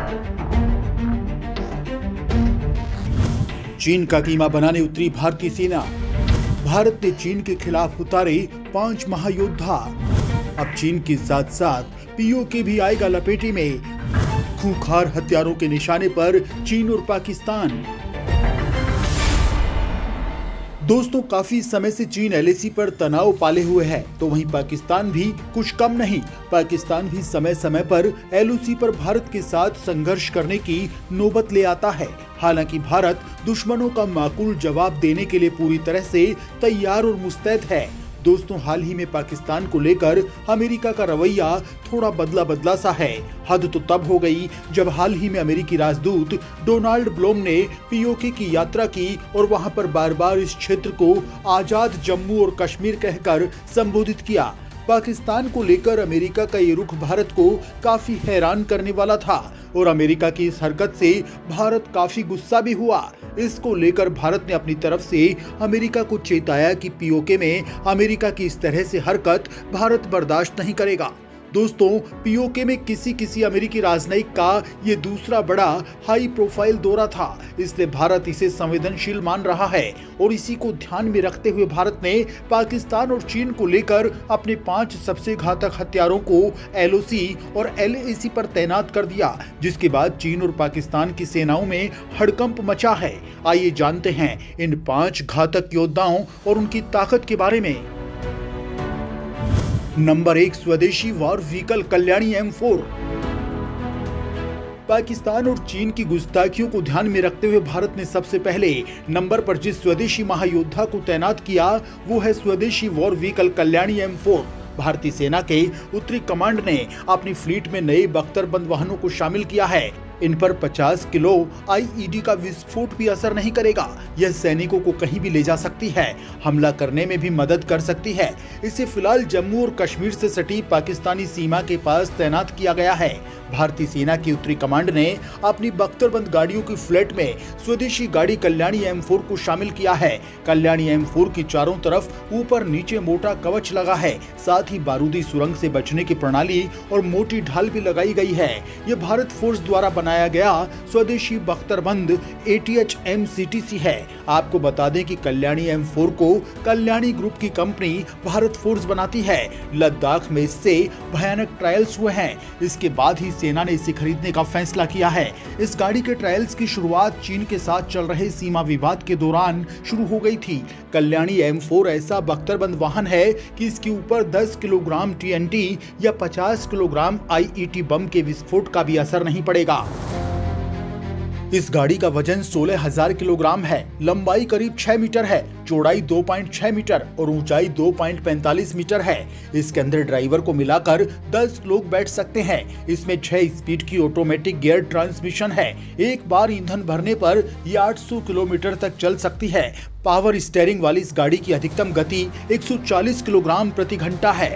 चीन का कीमा बनाने उतरी भारतीय सेना। भारत ने चीन के खिलाफ उतारे 5 महायोद्धा। अब चीन के साथ साथ पीओके भी आएगा लपेटे में। खूंखार हथियारों के निशाने पर चीन और पाकिस्तान। दोस्तों, काफी समय से चीन एलएसी पर तनाव पाले हुए है, तो वहीं पाकिस्तान भी कुछ कम नहीं। पाकिस्तान भी समय समय पर एलओसी पर भारत के साथ संघर्ष करने की नौबत ले आता है। हालांकि भारत दुश्मनों का माकूल जवाब देने के लिए पूरी तरह से तैयार और मुस्तैद है। दोस्तों, हाल ही में पाकिस्तान को लेकर अमेरिका का रवैया थोड़ा बदला सा है। हद तो तब हो गई जब हाल ही में अमेरिकी राजदूत डोनाल्ड ब्लूम ने पीओके की यात्रा की और वहां पर बार बार इस क्षेत्र को आजाद जम्मू और कश्मीर कहकर संबोधित किया। पाकिस्तान को लेकर अमेरिका का ये रुख भारत को काफी हैरान करने वाला था और अमेरिका की इस हरकत से भारत काफी गुस्सा भी हुआ। इसको लेकर भारत ने अपनी तरफ से अमेरिका को चेताया कि पीओके में अमेरिका की इस तरह से हरकत भारत बर्दाश्त नहीं करेगा। दोस्तों, पीओके में किसी अमेरिकी राजनयिक का ये दूसरा बड़ा हाई प्रोफाइल दौरा था, इसलिए भारत इसे संवेदनशील मान रहा है और इसी को ध्यान में रखते हुए भारत ने पाकिस्तान और चीन को लेकर अपने 5 सबसे घातक हथियारों को एलओसी और एलएसी पर तैनात कर दिया, जिसके बाद चीन और पाकिस्तान की सेनाओं में हड़कंप मचा है। आइए जानते हैं इन 5 घातक योद्धाओं और उनकी ताकत के बारे में। नंबर 1, स्वदेशी war vehicle Kalyani M4। Pakistan और चीन की गुस्ताखियों को ध्यान में रखते हुए भारत ने सबसे पहले नंबर पर जिस स्वदेशी महायोद्धा को तैनात किया वो है स्वदेशी वॉर व्हीकल कल्याणी M4। भारतीय सेना के उत्तरी कमांड ने अपनी फ्लीट में नए बख्तरबंद वाहनों को शामिल किया है। इन पर 50 किलो आईईडी का विस्फोट भी असर नहीं करेगा। यह सैनिकों को कहीं भी ले जा सकती है, हमला करने में भी मदद कर सकती है। इसे फिलहाल जम्मू और कश्मीर से सटी पाकिस्तानी सीमा के पास तैनात किया गया है। भारतीय सेना की उत्तरी कमांड ने अपनी बख्तरबंद गाड़ियों की फ्लीट में स्वदेशी गाड़ी कल्याणी M4 को शामिल किया है। कल्याणी M4 की चारों तरफ ऊपर नीचे मोटा कवच लगा है, साथ ही बारूदी सुरंग से बचने की प्रणाली और मोटी ढाल भी लगाई गई है। यह भारत फोर्स द्वारा बनाया गया स्वदेशी बख्तरबंद ATH MCTC है। आपको बता दें कि कल्याणी M4 को कल्याणी ग्रुप की कंपनी भारत फोर्स बनाती है। लद्दाख में इससे भयानक ट्रायल्स हुए हैं, इसके बाद ही सेना ने इसे खरीदने का फैसला किया है। इस गाड़ी के ट्रायल्स की शुरुआत चीन के साथ चल रहे सीमा विवाद के दौरान शुरू हो गई थी। कल्याणी M4 ऐसा बख्तरबंद वाहन है कि इसके ऊपर 10 किलोग्राम TNT या 50 किलोग्राम IET बम के विस्फोट का भी असर नहीं पड़ेगा। इस गाड़ी का वजन 16,000 किलोग्राम है, लंबाई करीब 6 मीटर है, चौड़ाई 2.6 मीटर और ऊंचाई 2.45 मीटर है। इसके अंदर ड्राइवर को मिलाकर 10 लोग बैठ सकते हैं। इसमें 6 स्पीड की ऑटोमेटिक गियर ट्रांसमिशन है। एक बार ईंधन भरने पर ये 800 किलोमीटर तक चल सकती है। पावर स्टीयरिंग वाली इस गाड़ी की अधिकतम गति 140 किलोग्राम प्रति घंटा है।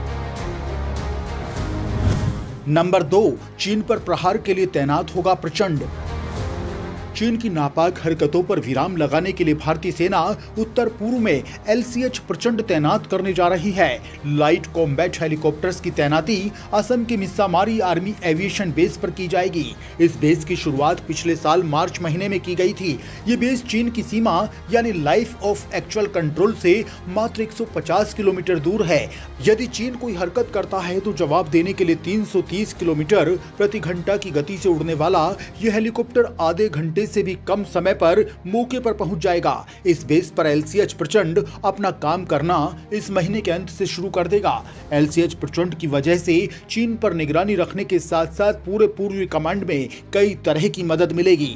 नंबर 2, चीन पर प्रहार के लिए तैनात होगा प्रचंड। चीन की नापाक हरकतों पर विराम लगाने के लिए भारतीय सेना उत्तर पूर्व में LCH प्रचंड तैनात करने जा रही है। लाइट कॉम्बैट हेलीकॉप्टर्स की तैनाती असम के मिस्सामारी आर्मी एविएशन बेस पर की जाएगी। इस बेस की शुरुआत पिछले साल मार्च महीने में की गई थी। ये बेस चीन की सीमा यानी लाइफ ऑफ एक्चुअल कंट्रोल से मात्र 150 किलोमीटर दूर है। यदि चीन कोई हरकत करता है तो जवाब देने के लिए 330 किलोमीटर प्रति घंटा की गति से उड़ने वाला यह हेलीकॉप्टर आधे घंटे से भी कम समय पर मौके पर पहुंच जाएगा। इस बेस पर LCH प्रचंड अपना काम करना इस महीने के अंत से शुरू कर देगा। LCH प्रचंड की वजह से चीन पर निगरानी रखने के साथ साथ पूरे पूर्वी कमांड में कई तरह की मदद मिलेगी।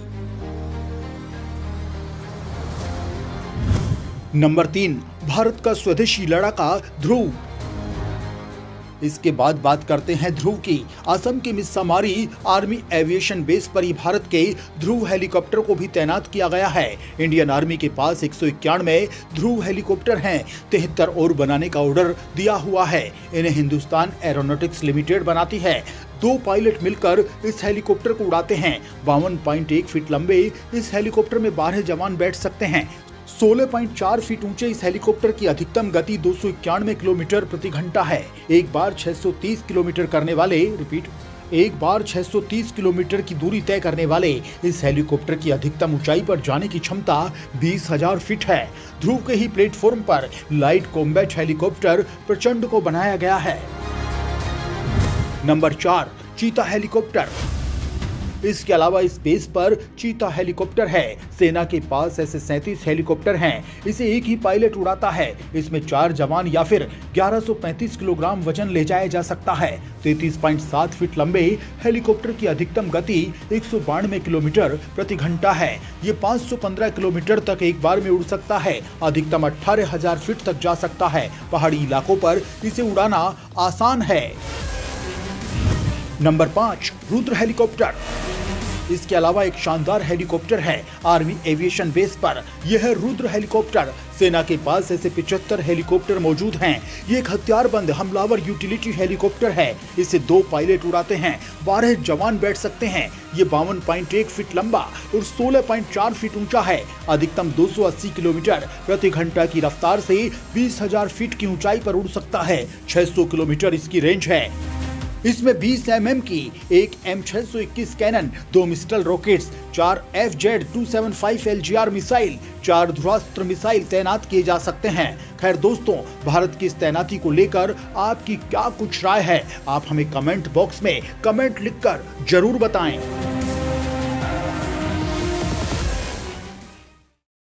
नंबर 3, भारत का स्वदेशी लड़ाका ध्रुव। इसके बाद बात करते हैं ध्रुव की। असम के मिस्सामारी आर्मी एविएशन बेस पर ही भारत के ध्रुव हेलीकॉप्टर को भी तैनात किया गया है। इंडियन आर्मी के पास 191 ध्रुव हेलीकॉप्टर हैं। 73 और बनाने का ऑर्डर दिया हुआ है। इन्हें हिंदुस्तान एरोनॉटिक्स लिमिटेड बनाती है। 2 पायलट मिलकर इस हेलीकॉप्टर को उड़ाते हैं। 52.1 फीट लंबे इस हेलीकॉप्टर में 12 जवान बैठ सकते हैं। 16.4 फीट ऊंचे इस हेलीकॉप्टर की अधिकतम गति 291 किलोमीटर प्रति घंटा है। एक बार 630 किलोमीटर करने वाले एक बार 630 किलोमीटर की दूरी तय करने वाले इस हेलीकॉप्टर की अधिकतम ऊंचाई पर जाने की क्षमता 20,000 फीट है। ध्रुव के ही प्लेटफॉर्म पर लाइट कॉम्बैट हेलीकॉप्टर प्रचंड को बनाया गया है। Number 4, Cheetah helicopter. इसके अलावा स्पेस पर चीता हेलीकॉप्टर है। सेना के पास ऐसे 37 हेलीकॉप्टर हैं। इसे एक ही पायलट उड़ाता है। इसमें 4 जवान या फिर 1135 किलोग्राम वजन ले जाया जा सकता है। 33.7 फीट लंबे हेलीकॉप्टर की अधिकतम गति 192 किलोमीटर प्रति घंटा है। ये 515 किलोमीटर तक एक बार में उड़ सकता है। अधिकतम 18,000 फीट तक जा सकता है। पहाड़ी इलाकों पर इसे उड़ाना आसान है। Number 5, Rudra helicopter. इसके अलावा एक शानदार हेलीकॉप्टर है आर्मी एविएशन बेस पर। यह है रुद्र हेलीकॉप्टर। सेना के पास ऐसे 75 हेलीकॉप्टर मौजूद हैं। ये एक हथियारबंद हमलावर यूटिलिटी हेलीकॉप्टर है। इसे 2 पायलट उड़ाते हैं। 12 जवान बैठ सकते हैं। ये 52.1 फीट लंबा और 16.4 फीट ऊंचा है। अधिकतम 280 किलोमीटर प्रति घंटा की रफ्तार से 20,000 फीट की ऊंचाई पर उड़ सकता है। 600 किलोमीटर इसकी रेंज है। इसमें 20 mm की एक M621 कैनन, 2 मिस्टल rockets, 4 FZ-275 LGR missile, 4 Dhruvastra missile तैनात किए जा सकते हैं। खैर दोस्तों, भारत की इस तैनाती को लेकर आपकी क्या कुछ राय है? आप हमें कमेंट बॉक्स में कमेंट लिखकर जरूर बताएं।